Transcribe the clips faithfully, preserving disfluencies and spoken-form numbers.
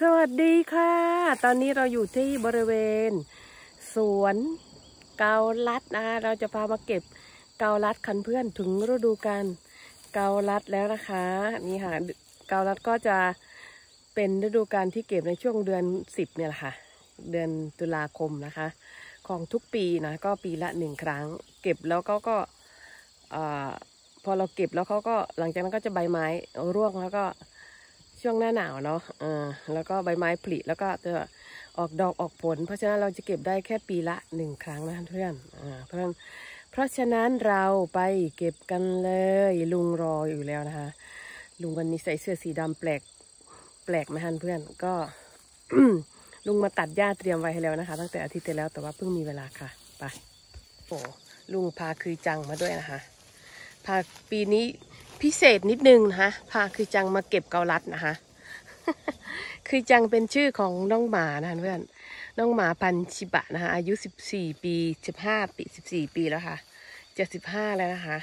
สวัสดีค่ะตอนนี้เราอยู่ที่บริเวณสวนเกาลัดนะเราจะพามาเก็บเกาลัดคันเพื่อนถึงฤดูกาลเกาลัดแล้วนะคะนี่ค่ะเกาลัดก็จะเป็นฤดูกาลที่เก็บในช่วงเดือนสิบเนี่ยแหละค่ะเดือนตุลาคมนะคะของทุกปีนะก็ปีละหนึ่งครั้งเก็บแล้วก็ก็พอเราเก็บแล้วเขาก็หลังจากนั้นก็จะใบไม้ร่วงแล้วก็ช่วงหน้าหนาวเนาะอ่าแล้วก็ใบไม้ผลิแล้วก็จะออกดอกออกผลเพราะฉะนั้นเราจะเก็บได้แค่ปีละหนึ่งครั้งนะเพื่อนอ่าเพราะฉะนั้นเพราะฉะนั้นเราไปเก็บกันเลยลุงรออยู่แล้วนะคะลุงวันนี้ใส่เสื้อสีดำแปลกแปลกไหมเพื่อนก็ ลุงมาตัดหญ้าเตรียมไว้ให้แล้วนะคะตั้งแต่อาทิตย์ที่แล้วแต่ว่าเพิ่งมีเวลาค่ะไปโอ้ลุงพาคือจังมาด้วยนะคะพาปีนี้พิเศษนิดนึงนะคะพาคือจังมาเก็บเกาลัดนะคะ คือจังเป็นชื่อของน้องหมานะเพื่อนน้องหมาพันธุ์ชิบะนะคะอายุสิบสี่ปีสิบห้าปีสิบสี่ปีแล้วค่ะจะสิบห้าแล้วนะคะ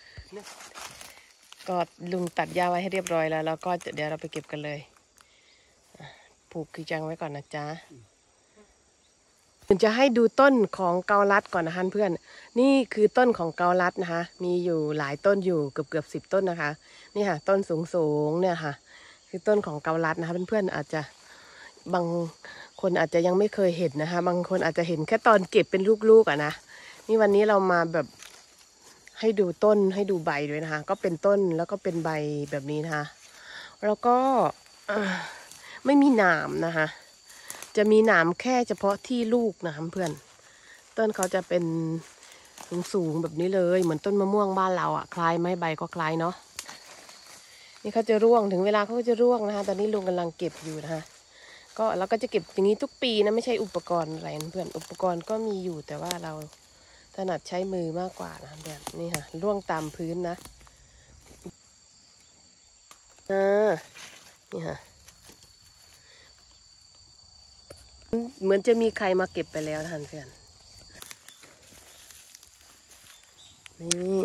ก็ลุงตัดหญ้าไว้ให้เรียบร้อยแล้วแล้วก็เดี๋ยวเราไปเก็บกันเลยผูกคือจังไว้ก่อนนะจ๊ะผมจะให้ดูต้นของเกาลัดก่อนนะคะเพื่อนนี่คือต้นของเกาลัดนะคะมีอยู่หลายต้นอยู่เกือบเกือบสิบต้นนะคะนี่ค่ะต้นสูงสูงเนี่ยค่ะคือต้นของเกาลัดนะคะเพื่อนๆอาจจะบางคนอาจจะยังไม่เคยเห็นนะคะบางคนอาจจะเห็นแค่ตอนเก็บเป็นลูกๆอ่ะนะนี่วันนี้เรามาแบบให้ดูต้นให้ดูใบด้วยนะคะก็เป็นต้นแล้วก็เป็นใบแบบนี้นะคะแล้วก็ไม่มีหนามนะคะจะมีหนามแค่เฉพาะที่ลูกนะคะเพื่อนต้นเขาจะเป็นสูงๆแบบนี้เลยเหมือนต้นมะม่วงบ้านเราอ่ะคล้ายไหมใบก็คล้ายเนาะนี่เขาจะร่วงถึงเวลาเขาก็จะร่วงนะคะตอนนี้ลุงกำลังเก็บอยู่นะคะก็เราก็จะเก็บอย่างนี้ทุกปีนะไม่ใช่อุปกรณ์อะไรเพื่อนอุปกรณ์ก็มีอยู่แต่ว่าเราถนัดใช้มือมากกว่านะเพื่อนนี่ค่ะร่วงตามพื้นนะอ่านี่ค่ะเหมือนจะมีใครมาเก็บไปแล้วท่านเพื่อนนี่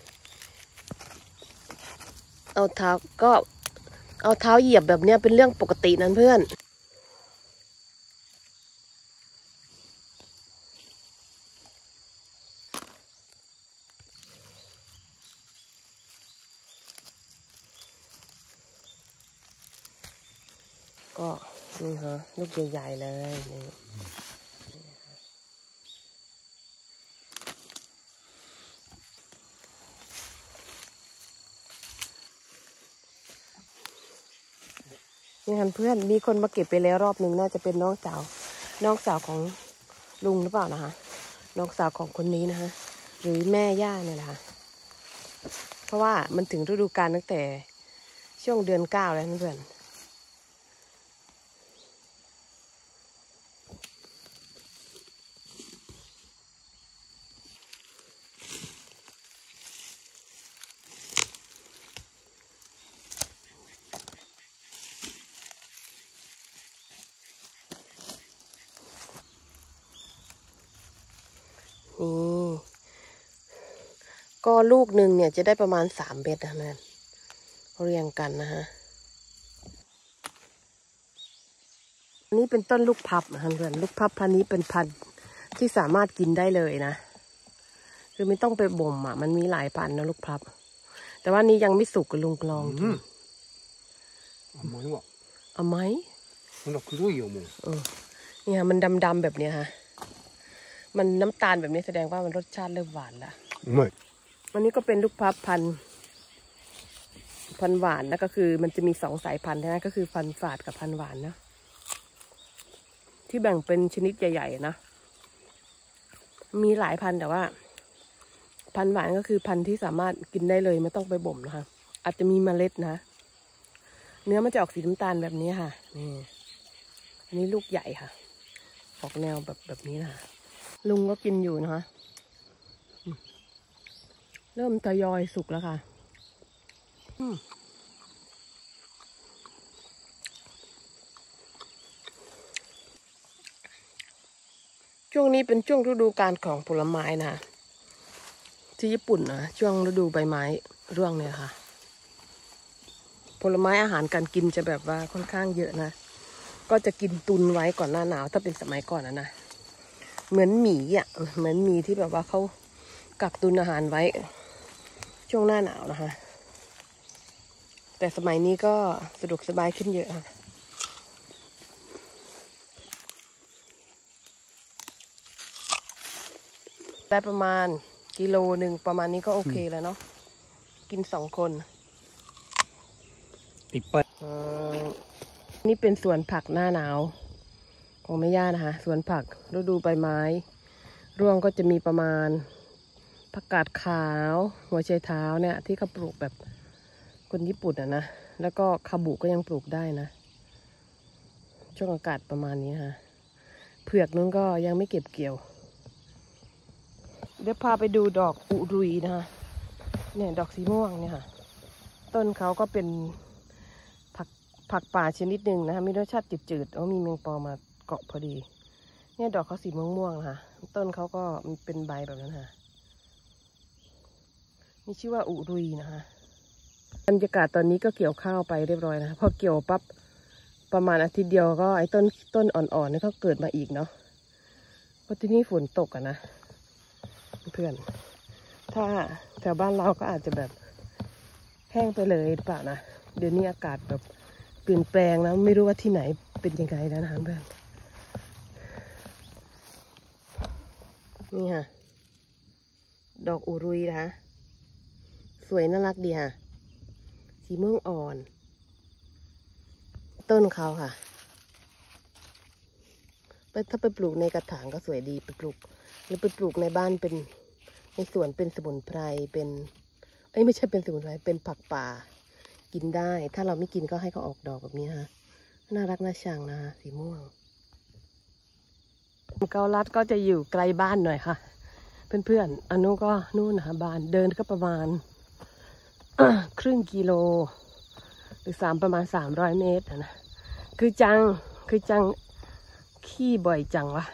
เอาเท้าก็เอาเท้าเหยียบแบบเนี้ยเป็นเรื่องปกตินั่นเพื่อนก็นี่ฮะลูกใหญ่ๆเลยนี่นี่ท่านเพื่อนมีคนมาเก็บไปแล้วรอบหนึ่งน่าจะเป็นน้องสาวน้องสาวของลุงหรือเปล่านะคะน้องสาวของคนนี้นะคะหรือแม่ย่าเนี่ยแหละเพราะว่ามันถึงฤดูกาลตั้งแต่ช่วงเดือนเก้าแล้วเพื่อนนี่ก็ลูกหนึ่งเนี่ยจะได้ประมาณสามเม็ดนะนั่นเรียงกันนะฮะอันนี้เป็นต้นลูกพับนะเพื่อนลูกพับพันนี้เป็นพันธุ์ที่สามารถกินได้เลยนะคือไม่ต้องไปบ่มอ่ะมันมีหลายพันธุ์นะลูกพับแต่ว่านี้ยังไม่สุกกับลุงลองกินเอาไหมเออเนี่ยมันดำๆแบบเนี้ยฮะมันน้ำตาลแบบนี้แสดงว่ามันรสชาติเริ่มหวานละวันนี้ก็เป็นลูกพับพันธุ์พันธุ์หวานนะก็คือมันจะมีสองสายพันธุ์นะก็คือพันธุ์ฝาดกับพันธุ์หวานนะที่แบ่งเป็นชนิดใหญ่ๆนะมีหลายพันธุ์แต่ว่าพันธุ์หวานก็คือพันธุ์ที่สามารถกินได้เลยไม่ต้องไปบ่มนะคะอาจจะมีเมล็ดนะเนื้อมันจะออกสีน้ำตาลแบบนี้ค่ะนี่อันนี้ลูกใหญ่ค่ะออกแนวแบบแบบนี้นะลุงก็กินอยู่นะคะเริ่มทยอยสุกแล้วค่ะช่วงนี้เป็นช่วงฤดูกาลของผลไม้นะที่ญี่ปุ่นนะช่วงฤดูใบไม้ร่วงเนี่ยค่ะผลไม้อาหารการกินจะแบบว่าค่อนข้างเยอะนะก็จะกินตุนไว้ก่อนหน้าหนาวถ้าเป็นสมัยก่อนนะนะเหมือนหมีอ่ะเหมือนหมีที่แบบว่าเขากักตุนอาหารไว้ช่วงหน้าหนาวนะคะแต่สมัยนี้ก็สะดวกสบายขึ้นเยอะค่ะได้ประมาณกิโลหนึ่งประมาณนี้ก็โอเคแล้วเนาะกินสองคนติดเปิดนี่เป็นสวนผักหน้าหนาวของแม่ย่านะคะสวนผักฤดูใบไม้ร่วงก็จะมีประมาณผักกาดขาวหัวไชเท้าเนี่ยที่เขาปลูกแบบคนญี่ปุ่นอะนะแล้วก็คาบุก็ยังปลูกได้นะช่วงอากาศประมาณนี้ค่ะเผือกนู้นก็ยังไม่เก็บเกี่ยวเดี๋ยวพาไปดูดอกอุรุยนะคะเนี่ยดอกสีม่วงเนี่ยค่ะต้นเขาก็เป็นผักผักป่าชนิดหนึ่งนะคะมีรสชาติจืดๆโอ้มีแมงปอมาเกาะพอดีเนี่ยดอกเขาสีม่วงๆนะคะต้นเขาก็มันเป็นใบแบบนั้นค่ะมีชื่อว่าอุรุยนะคะบรรยากาศตอนนี้ก็เกี่ยวข้าวไปเรียบร้อยนะพอเกี่ยวปั๊บประมาณอาทิตย์เดียวก็ไอ้ต้นต้นอ่อนๆนี่ก็เกิดมาอีกเนาะเพราะที่นี่ฝนตกอะนะเพื่อนถ้าแถวบ้านเราก็อาจจะแบบแห้งไปเลยหรือเปล่านะเดี๋ยวนี้อากาศแบบเปลี่ยนแปลงนะไม่รู้ว่าที่ไหนเป็นยังไงแล้วนะเพื่อนนี่ค่ะดอกอุรุยนะคะสวยน่ารักดีค่ะสีม่วงอ่อนต้นเขาค่ะไปถ้าไปปลูกในกระถางก็สวยดีไปปลูกหรือไปปลูกในบ้านเป็นในสวนเป็นสมุนไพรเป็นเอ้ยไม่ใช่เป็นสมุนไพรเป็นผักป่ากินได้ถ้าเราไม่กินก็ให้เขาออกดอกแบบนี้ค่ะน่ารักน่าชังนะคะสีม่วงเกาลัดก็จะอยู่ไกลบ้านหน่อยค่ะเพื่อนๆอันนู้นก็นู่นนะคะบ้านเดินก็ประมาณครึ่งกิโลหรือสามประมาณสามร้อยเมตรนะคือจังคือจังขี้บ่อยจังวะ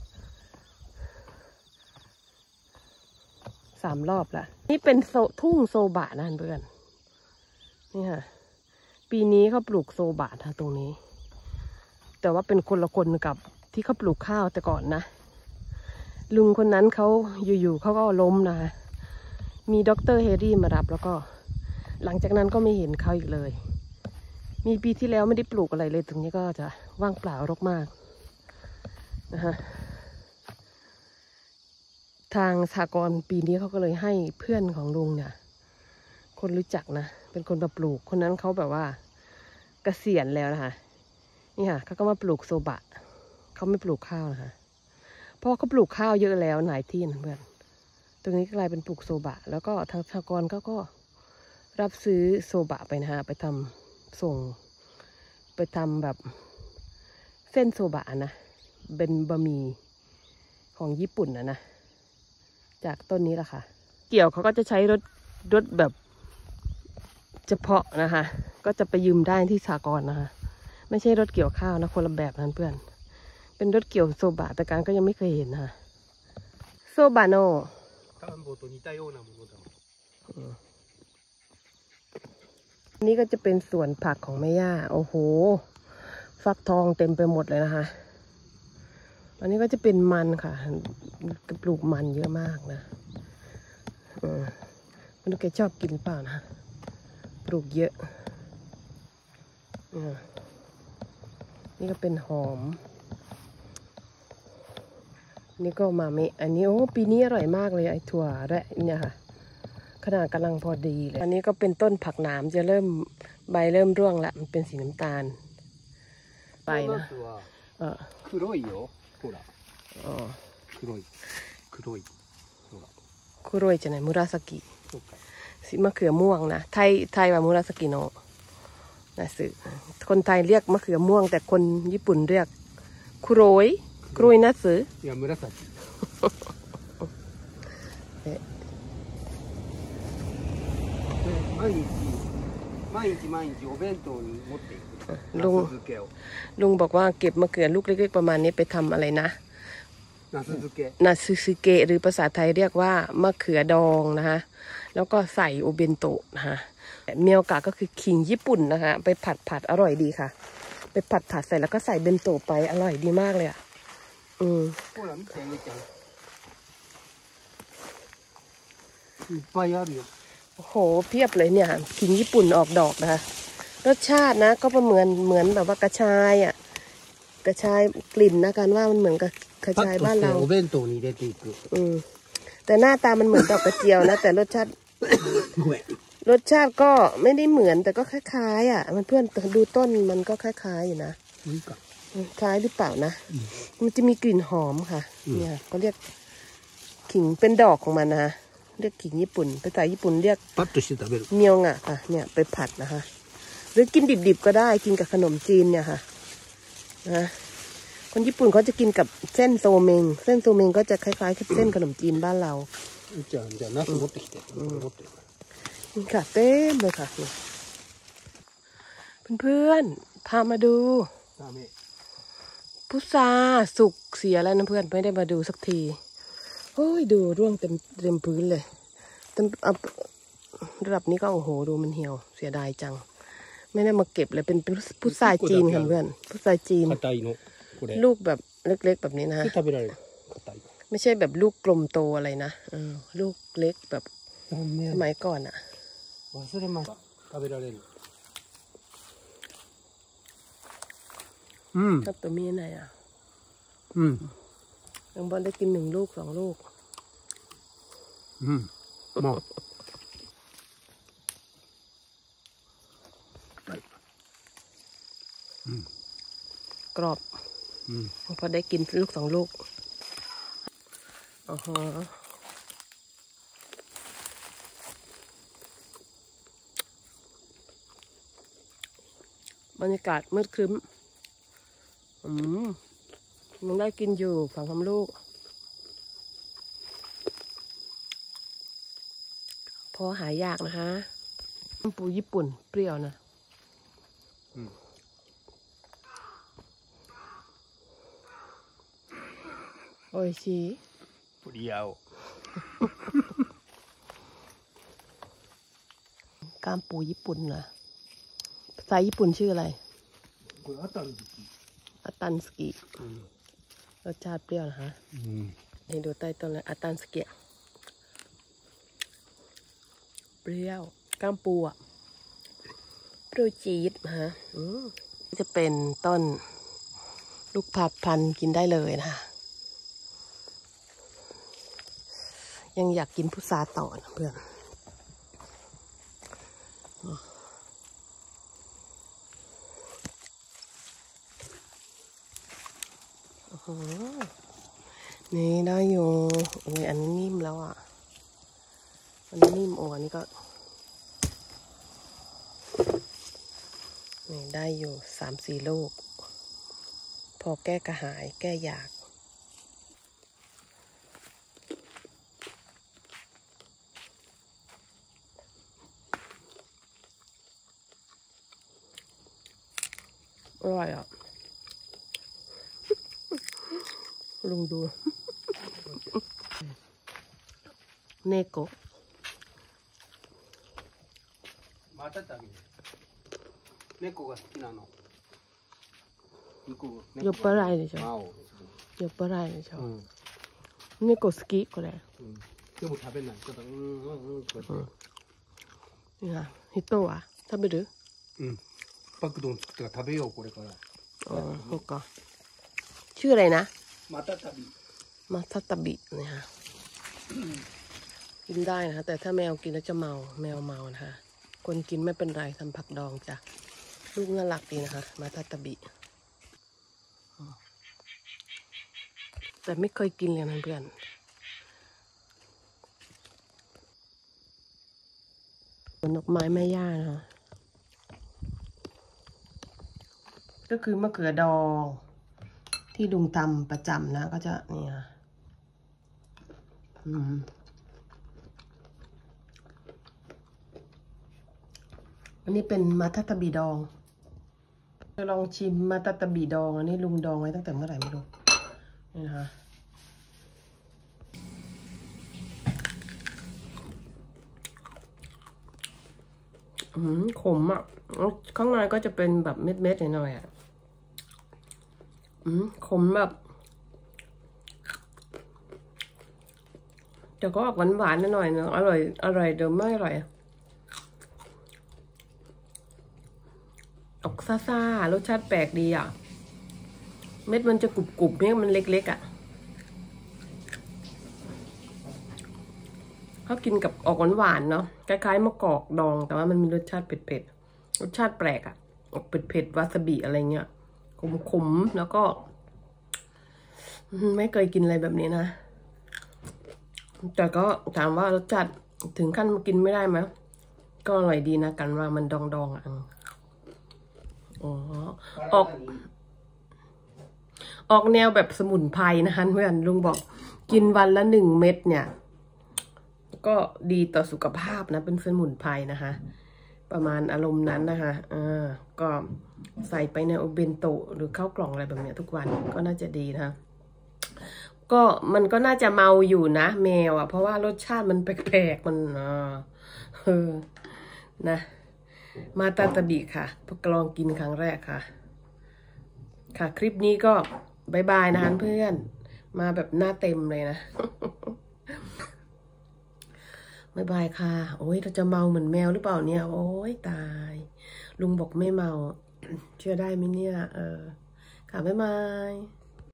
สามรอบละนี่เป็นโซทุ่งโซบะนะเพื่อนนี่ค่ะปีนี้เขาปลูกโซบะนะตรงนี้แต่ว่าเป็นคนละคนกับที่เขาปลูกข้าวแต่ก่อนนะลุงคนนั้นเขาอยู่ๆเขาก็ล้มนะมีด็อกเตอร์เฮรี่มารับแล้วก็หลังจากนั้นก็ไม่เห็นเขาอีกเลยมีปีที่แล้วไม่ได้ปลูกอะไรเลยตรงนี้ก็จะว่างเปล่ารกมากนะคะทางสหกรณ์ปีนี้เขาก็เลยให้เพื่อนของลุงเนี่ยคนรู้จักนะเป็นคนมาปลูกคนนั้นเขาแบบว่าเกษียณแล้วนะคะนี่ค่ะเขาก็มาปลูกโซบะเขาไม่ปลูกข้าวนะคะเพราะเขาปลูกข้าวเยอะแล้วหลายที่นะเพื่อนตรงนี้กลายเป็นปลูกโซบะแล้วก็ทางสหกรณ์เขาก็รับซื้อโซบะไปนะคะไปทำส่งไปทำแบบเส้นโซบะนะเป็นบะหมี่ของญี่ปุ่นนะนะจากต้นนี้แหละค่ะเกี่ยวเขาก็จะใช้รถรถแบบเฉพาะนะคะก็จะไปยืมได้ที่สหกรณ์นะคะไม่ใช่รถเกี่ยวข้าวนะคนละแบบนั้นเพื่อนเป็นรถเกี่ยวโซบะแต่การก็ยังไม่เคยเห็นค่ะโซบะโนนี่ก็จะเป็นสวนผักของแม่ย่าโอ้โหฟักทองเต็มไปหมดเลยนะคะอันนี้ก็จะเป็นมันค่ะปลูกมันเยอะมากนะอืมคุณแกชอบกินเปล่านะปลูกเยอะอืมนี่ก็เป็นหอมนี่ก็มาเมะอันนี้โอ้ปีนี้อร่อยมากเลยไอ้ถั่วและเนี่ยค่ะขนาดกำลังพอดีเลยอันนี้ก็เป็นต้นผักหนามจะเริ่มใบเริ่มร่วงละมันเป็นสีน้ำตาลใบนะเออ黒いよほらอ๋อ黒い黒いほら黒いじゃない紫สีมะเขือม่วงนะไทยไทยว่ามุราสกิโนะนะสึคนไทยเรียกมะเขือม่วงแต่คนญี่ปุ่นเรียกคุโรยคุโรยนะสึいや紫毎日毎日毎日お弁当に持っていくลุงลุงบอกว่าเก็บมะเขือลูกเล็กๆประมาณนี้ไปทำอะไรนะนาซึซึเกะนาซึซึเกะหรือภาษาไทยเรียกว่ามะเขือดองนะคะแล้วก็ใส่โอเบนโตะนะคะเมียวกะก็คือขิงญี่ปุ่นนะคะไปผัดผัดอร่อยดีค่ะไปผัดผัดใส่แล้วก็ใส่เบนโตะไปอร่อยดีมากเลยอ่ะอืมโอ้โหเพียบเลยเนี่ยขิงญี่ปุ่นออกดอกนะคะรสชาตินะก็ประเหมือนเหมือนแบบว่ากระชายอ่ะกระชายกลิ่นนะการว่ามันเหมือนกับกระชายบ้านเราอืมแต่หน้าตามันเหมือนดอกกระเจียวนะแต่รสชาติ รสชาติก็ไม่ได้เหมือนแต่ก็คล้ายๆอ่ะมันเพื่อนดูต้นมันก็คล้ายๆอยู่นะคล้ายหรือเปล่านะมันจะมีกลิ่นหอมค่ะเนี่ยเขาเรียกขิงเป็นดอกของมันนะเรียกขิงญี่ปุ่นภาษาญี่ปุ่นเรียกเมียวงะค่ะเนี่ยไปผัดนะคะหรือกินดิบๆก็ได้กินกับขนมจีนเนี่ยค่ะนะคนญี่ปุ่นเขาจะกินกับเส้นโซเมงเส้นโซเมงก็จะคล้ายๆกับเส้นขนมจีนบ้านเรานี่ค่ะเต็มเลยค่ะเพื่อนๆพามาดูพุทราสุกเสียแล้วนะเพื่อนไม่ได้มาดูสักทีโอ้ยดูร่วงเต็มเต็มพื้นเลยเต็มระดับนี้ก็โอ้โหดูมันเหี่ยวเสียดายจังไม่ได้มาเก็บเลยเป็นพุทราจีนค่ะเพื่อนพุทราจีนลูกแบบเล็กๆแบบนี้นะไม่ใช่แบบลูกกลมโตอะไรนะลูกเล็กแบบสมัยก่อนอ่ะอืมครับตัวมีไหนอ่ะอืมยังบอลได้กินหนึ่งลูกสองลูกอืมมองกรอบอืมพอได้กินลูกสองลูกอ๋อบรรยากาศมืดครึ้มอืมมันได้กินอยู่ฝั่งทำลูกพอหายากนะคะปูญี่ปุ่นเปรี้ยวนะโอ้ยชีเปรี้ยวกล้ามปูญี่ปุ่นนะภาษาญี่ปุ่นชื่ออะไรอัตันสกิรสชาติเปรี้ยวนะคะให้ดูใต้ต้นเลยอัตันสกิเปรี้ยวกล้ามปูอ่ะเปรี้ยวจี๊ดฮะจะเป็นต้นลูกผักพันกินได้เลยนะคะยังอยากกินพุทราต่อนะเพื่อนนี่ได้อยู่โอ้ยอันนี้นิ่มแล้วอ่ะอันนี้นิ่มโอ้อันนี้ก็นี่ได้อยู่สามสี่ลูกพอแก้กระหายแก้อยากอร่อยอ่ะลุงดูเนโกะ酔っ払いでしょ酔っ払いでしょ猫好きこれでも食べないただうんうんうんこうやっていや人は食べるうんパクドン作ったから食べようこれからああそうかชื่ออะไรนะมาตาตาบิมาตาตาบิเนี่ยค่ะกินได้นะคะแต่ถ้าแมวกินแล้วจะเมาแมวเมานะคะคนกินไม่เป็นไรทำผักดองจ้ะลูกน่ารักดีนะคะมาตาตาบิแต่ไม่เคยกินเลยนะเพื่อนผลดอกไม้แม่ย่านะคะก็คือมะเขือดองที่ลุงทำประจำนะก็จะเนี่ยอืมอันนี้เป็นมาตาตาบิดองจะลองชิมมาตาตาบิดองอันนี้ลุงดองไว้ตั้งแต่เมื่อไหร่ไม่รู้นี่นะคะอืมขมอ่ะข้างในก็จะเป็นแบบเม็ดๆหน่อยๆอ่ะอืมขมแบบแต่ก็ออกหวานหวานหน่อยเนาะอร่อยอร่อยเดิมไม่อร่อยออกซ่าๆรสชาติแปลกดีอ่ะเม็ดมันจะกรุบๆเนี่ยมันเล็กๆอ่ะเขากินกับออกหวานๆเนาะคล้ายๆมะกอกดองแต่ว่ามันมีรสชาติเผ็ดๆรสชาติแปลกอ่ะออกเผ็ดๆวาซาบิอะไรเงี้ยขมๆแล้วก็ไม่เคยกินอะไรแบบนี้นะแต่ก็ถามว่ารสชาติถึงขั้นมากินไม่ได้ไหมก็อร่อยดีนะกันว่ามันดองๆอ่ะอ๋อออกออกแนวแบบสมุนไพรนะคะเพื่อนลุงบอกกินวันละหนึ่งเม็ดเนี่ยก็ดีต่อสุขภาพนะเป็นสมุนไพรนะคะประมาณอารมณ์นั้นนะคะอ่าก็ใส่ไปในโอเบนโตะหรือข้าวกล่องอะไรแบบนี้ทุกวันก็น่าจะดีนะก็มันก็น่าจะเมาอยู่นะแมวอ่ะเพราะว่ารสชาติมันแปลกๆมันอ่าเออนะมาตาตาบิค่ะพวกลองกินครั้งแรกค่ะค่ะคลิปนี้ก็บายบายนะเพื่อนมาแบบหน้าเต็มเลยนะบายบายค่ะโอ้ยเราจะเมาเหมือนแมวหรือเปล่าเนี่ยโอ้ยตายลุงบอกไม่เมาเชื่อได้ไหมเนี่ยเออค่ะบ๊ายบาย